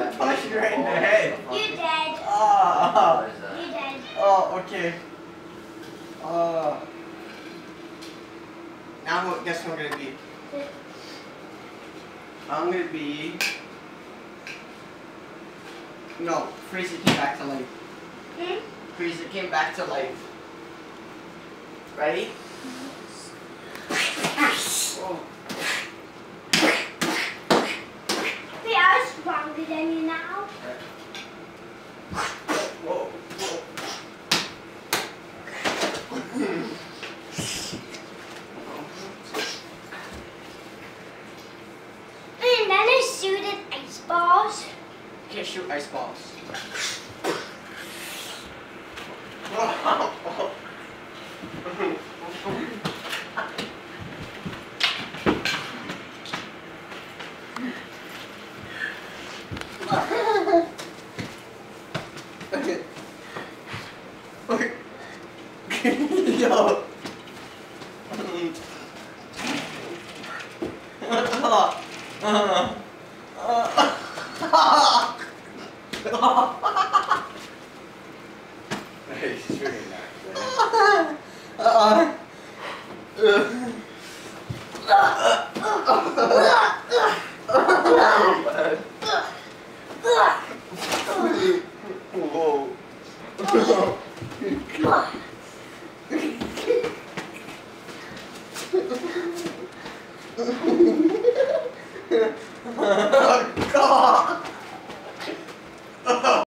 Punch you right in the head. You dead. Oh. You dead. Oh, okay. Now guess what I'm gonna be? I'm gonna be. No, Frieza came back to life. Frieza came back to life. Ready? Oh. We are stronger than you now. Whoa. And then I shoot at ice balls. You can't shoot ice balls. Yo.